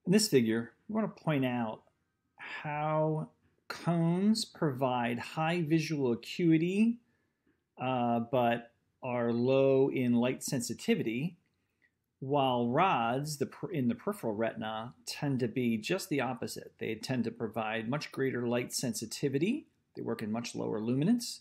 In this figure, we want to point out how cones provide high visual acuity, but are low in light sensitivity, while rods in the peripheral retina tend to be just the opposite. They tend to provide much greater light sensitivity. They work in much lower luminance.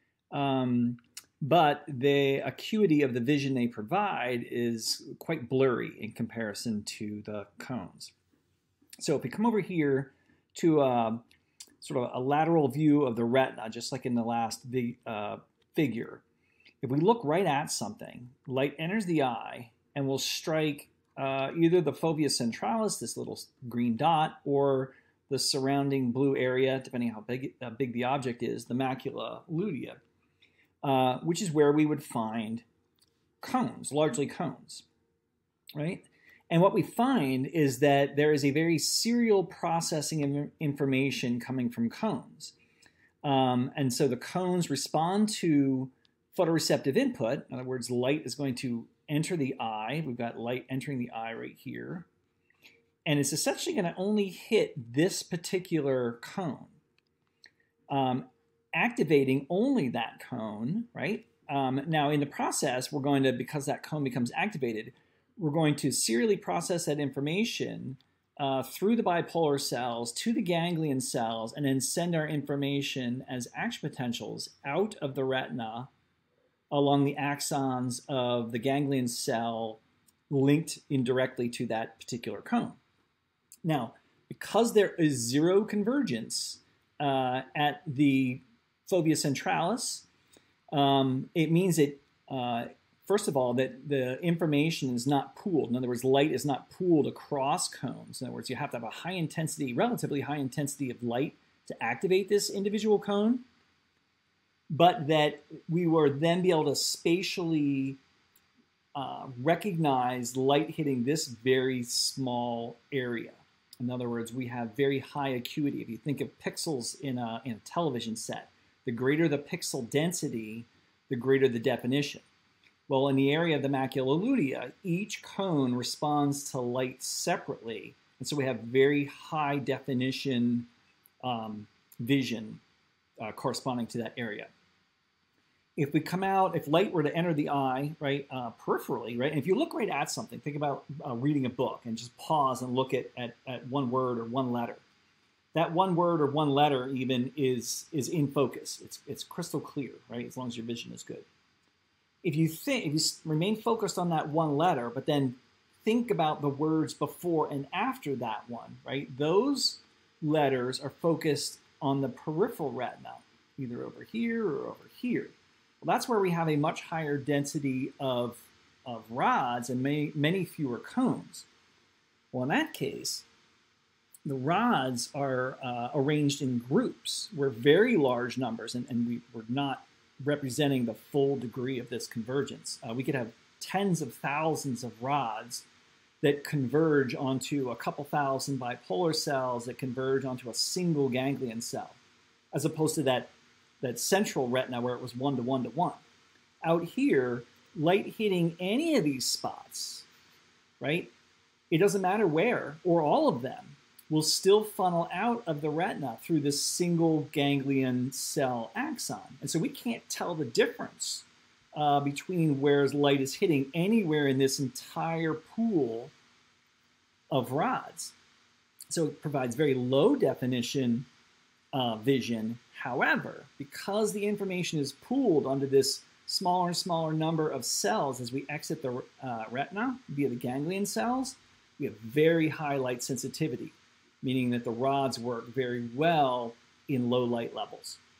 But the acuity of the vision they provide is quite blurry in comparison to the cones. So if we come over here to sort of a lateral view of the retina, just like in the last figure, if we look right at something, light enters the eye and will strike either the fovea centralis, this little green dot, or the surrounding blue area, depending on how big the object is, the macula lutea. Which is where we would find cones, largely cones, right? And what we find is that there is a very serial processing of information coming from cones. And so the cones respond to photoreceptive input. In other words, light is going to enter the eye. We've got light entering the eye right here. And it's essentially going to only hit this particular cone. Activating only that cone, right? Now in the process, we're going to, because that cone becomes activated, we're going to serially process that information through the bipolar cells to the ganglion cells and then send our information as action potentials out of the retina along the axons of the ganglion cell linked indirectly to that particular cone. Now, because there is zero convergence at the fovea centralis, it means that, first of all, that the information is not pooled. In other words, light is not pooled across cones. In other words, you have to have a high intensity, relatively high intensity of light to activate this individual cone, but that we will then be able to spatially recognize light hitting this very small area. In other words, we have very high acuity. If you think of pixels in a television set, the greater the pixel density, the greater the definition. Well, in the area of the macula lutea, each cone responds to light separately. And so we have very high definition vision corresponding to that area. If we come out, if light were to enter the eye, right, peripherally, right, and if you look right at something, think about reading a book and just pause and look at one word or one letter. That one word or one letter even is in focus. It's crystal clear, right? As long as your vision is good. If you remain focused on that one letter, but then think about the words before and after that one, right? Those letters are focused on the peripheral retina, either over here or over here. Well, that's where we have a much higher density of rods and many fewer cones. Well, in that case, the rods are arranged in groups. We're very large numbers, and we're not representing the full degree of this convergence. We could have tens of thousands of rods that converge onto a couple thousand bipolar cells that converge onto a single ganglion cell, as opposed to that central retina where it was 1 to 1 to 1. Out here, light hitting any of these spots, right? It doesn't matter where, or all of them, will still funnel out of the retina through this single ganglion cell axon. And so we can't tell the difference between where light is hitting anywhere in this entire pool of rods. So it provides very low definition vision. However, because the information is pooled onto this smaller and smaller number of cells as we exit the retina via the ganglion cells, we have very high light sensitivity, meaning that the rods work very well in low light levels.